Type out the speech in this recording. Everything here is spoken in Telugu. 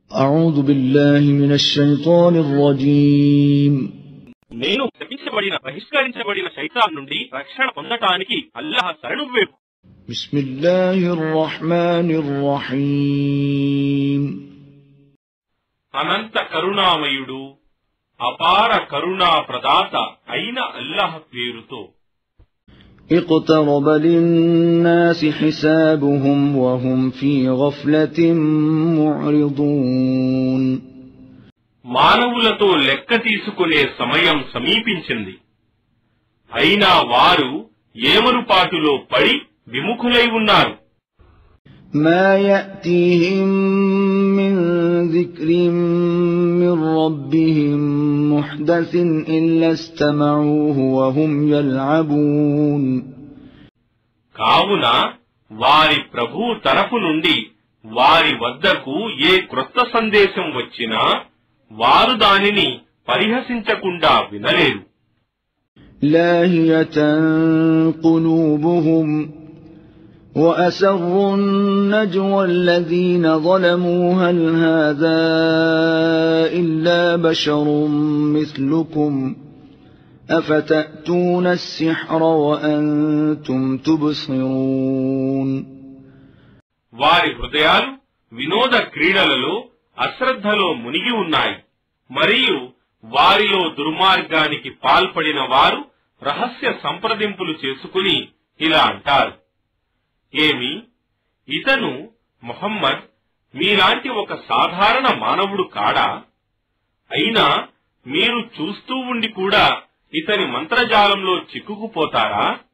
أعوذ بالله من الشيطان الرجيم నేను శపించబడిన బహిష్కరించబడిన శైతాన్ నుండి రక్షణ పొందటానికి అల్లాహ్ శరణు వేపు. بسم الله الرحمن الرحيم అనంత కరుణామయుడు అపార కరుణా ప్రదాత అయిన అల్లాహ్ పేరుతో. اقترب للناس حسابهم وهم في غفلة معرضون మానవులతో లెక్క తీసుకునే సమయం సమీపించింది, అయినా వారు ఏమరుపాటులో పడి విముఖులై ఉన్నారు. ما يأتيهم من ذكر من ربهم محدث إلا استمعوه وهم يلعبون కావున వారి ప్రభు తరఫు నుండి వారి వద్దకు ఏ క్రొత్త సందేశం వచ్చినా వారు దానిని పరిహసించకుండా వినలేరు. لاهية قلوبهم وأسروا النجوى الذين ظلموا هل هذا إلا بشر مثلكم أفتأتون السحر وأنتم تبصرون వారి హృదయాలు వినోద క్రీడలలో అశ్రద్ధలో మునిగి ఉన్నాయి, మరియు వారిలో దుర్మార్గానికి పాల్పడిన వారు రహస్య సంప్రదింపులు చేసుకుని ఇలా అంటారు, ఏమి ఇతను ముహమ్మద్ మీలాంటి ఒక సాధారణ మానవుడు కాడా? అయినా మీరు చూస్తూ ఉండి కూడా ఇతని మంత్రజాలంలో చిక్కుకుపోతారా?